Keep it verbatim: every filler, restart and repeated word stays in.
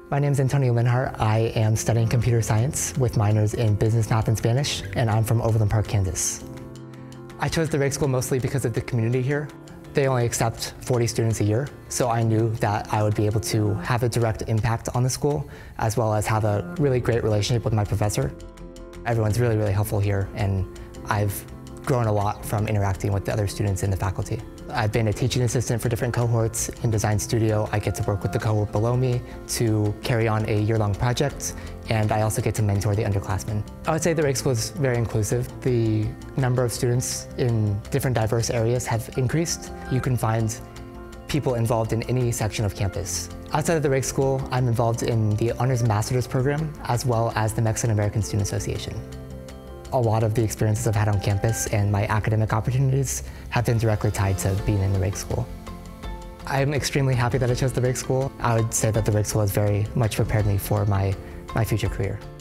My name is Antonio Linhart. I am studying computer science with minors in business, math, and Spanish, and I'm from Overland Park, Kansas. I chose the Riggs School mostly because of the community here. They only accept forty students a year, so I knew that I would be able to have a direct impact on the school, as well as have a really great relationship with my professor. Everyone's really, really helpful here, and I've grown a lot from interacting with the other students in the faculty. I've been a teaching assistant for different cohorts. In Design Studio, I get to work with the cohort below me to carry on a year-long project, and I also get to mentor the underclassmen. I would say the Riggs School is very inclusive. The number of students in different diverse areas have increased. You can find people involved in any section of campus. Outside of the Riggs School, I'm involved in the Honors Ambassadors program, as well as the Mexican American Student Association. A lot of the experiences I've had on campus and my academic opportunities have been directly tied to being in the Riggs School. I'm extremely happy that I chose the Riggs School. I would say that the Riggs School has very much prepared me for my, my future career.